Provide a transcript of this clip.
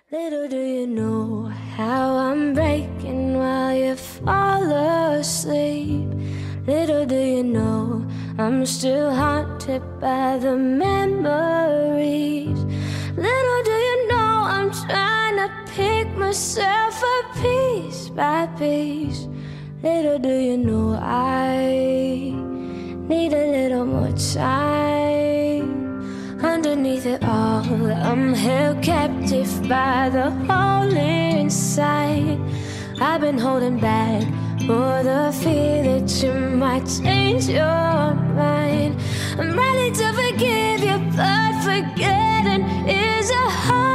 Little do you know how I'm breaking while you fall asleep. Little do you know I'm still haunted by the memories. Little do you know I'm trying to pick myself up piece by piece. Little do you know I need a little more time. Underneath it all, I'm held captive by the hole inside. I've been holding back for the fear that you might change your mind. I'm ready to forgive you, but forgetting is a hard